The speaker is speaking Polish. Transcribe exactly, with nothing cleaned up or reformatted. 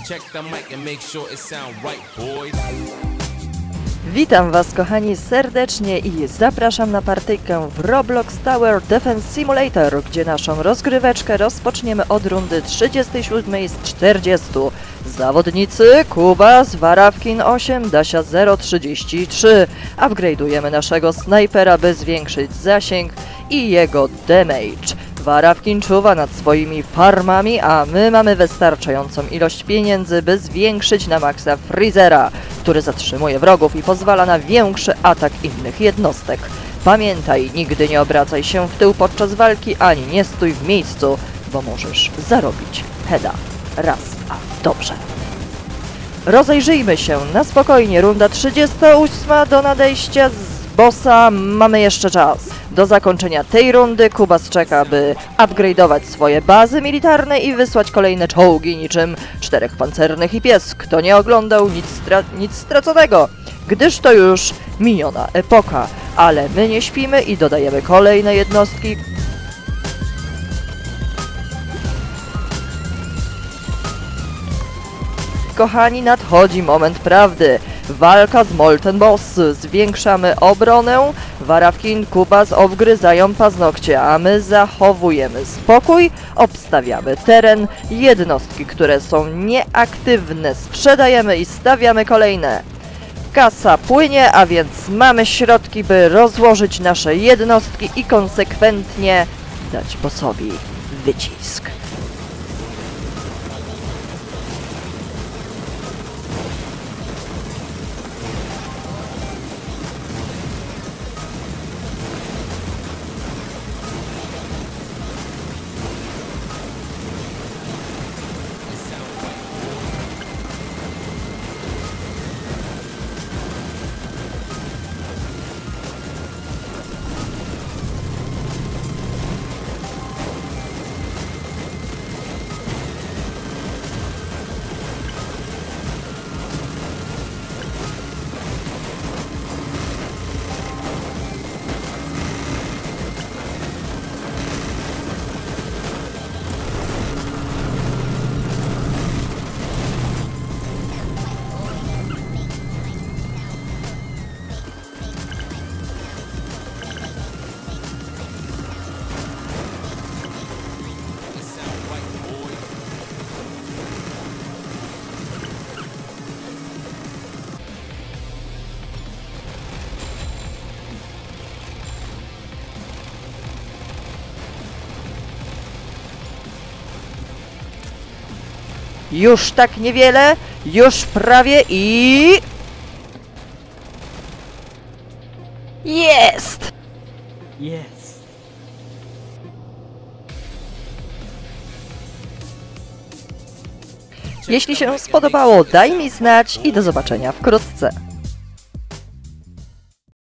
Witam Was, kochani, serdecznie i zapraszam na partyjkę w Roblox Tower Defense Simulator, gdzie naszą rozgryweczkę rozpoczniemy od rundy trzydziestej siódmej z czterdziestu. Zawodnicy Kubas, Warawkin osiem, Dasia zero trzydzieści trzy. Upgrade'ujemy naszego snajpera, by zwiększyć zasięg i jego damage. Warawkin czuwa nad swoimi farmami, a my mamy wystarczającą ilość pieniędzy, by zwiększyć na maksa Freezera, który zatrzymuje wrogów i pozwala na większy atak innych jednostek. Pamiętaj, nigdy nie obracaj się w tył podczas walki, ani nie stój w miejscu, bo możesz zarobić heada. Raz, a dobrze. Rozejrzyjmy się na spokojnie. Runda trzydziesta ósma do nadejścia z bossa. Mamy jeszcze czas. Do zakończenia tej rundy Kubas czeka, by upgrade'ować swoje bazy militarne i wysłać kolejne czołgi niczym czterech pancernych i pies. Kto nie oglądał, nic, stra nic straconego, gdyż to już miniona epoka. Ale my nie śpimy i dodajemy kolejne jednostki. Kochani, nadchodzi moment prawdy. Walka z Molten Boss. Zwiększamy obronę. Warawkin, Kubas obgryzają paznokcie, a my zachowujemy spokój, obstawiamy teren. Jednostki, które są nieaktywne, sprzedajemy i stawiamy kolejne. Kasa płynie, a więc mamy środki, by rozłożyć nasze jednostki i konsekwentnie dać bossowi wycisk. Już tak niewiele, już prawie i... Jest! Jest! Jeśli się spodobało, daj mi znać i do zobaczenia wkrótce.